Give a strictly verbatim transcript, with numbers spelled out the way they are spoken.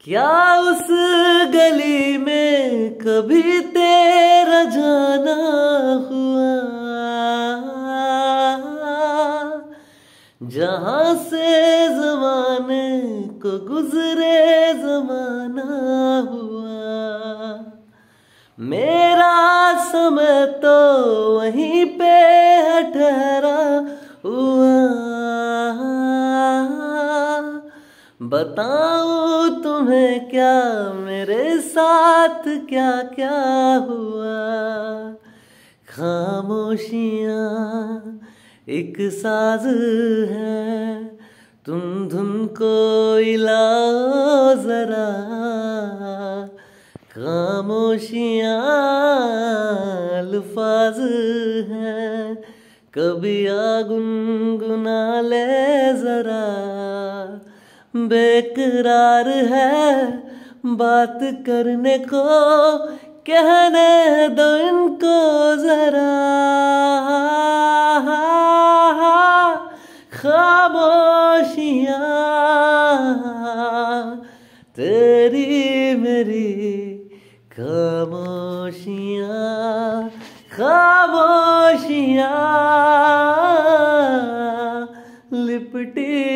क्या उस गली में कभी तेरा जाना हुआ, जहां से जमाने को गुजरे जमाना हुआ। मेरा समय तो वहीं पे है ठहरा हुआ। बताऊं तुम्हें क्या मेरे साथ क्या क्या हुआ। खामोशियाँ एक साज है, तुम धुन को हिलाओ जरा। खामोशियाँ अल्फाज हैं, कभी आ गुनगुना ले जरा। बेकरार है बात करने को, कहने दो इनको जरा। खामोशियाँ तेरी मेरी खामोशियाँ, खामोशियाँ लिपटी